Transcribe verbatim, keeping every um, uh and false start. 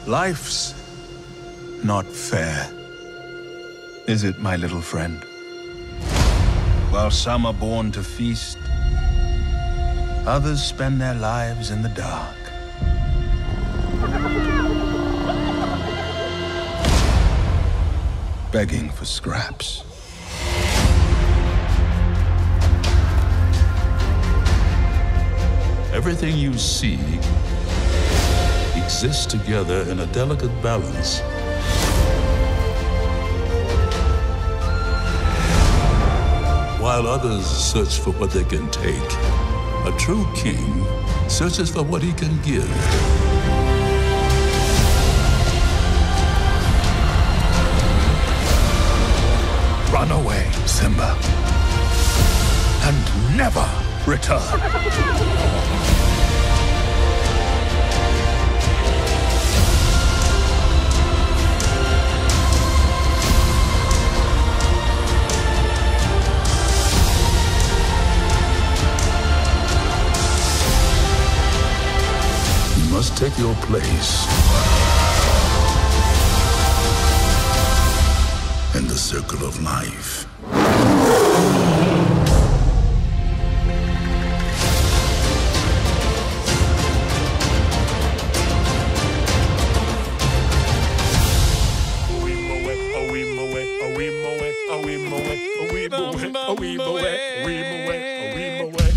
Life's not fair, is it, my little friend? While some are born to feast, others spend their lives in the dark. Begging for scraps. Everything you see exists together in a delicate balance. While others search for what they can take, a true king searches for what he can give. Run away, Simba, and never return. You must take your place in the circle of life. A wee moe, a wee moe, a wee moe, a wee moe, a wee moe, a wee moe.